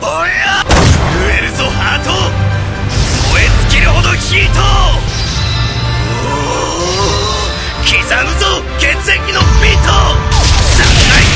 おや震えるぞハート、燃え尽きるほどヒート、刻むぞ血液のビート、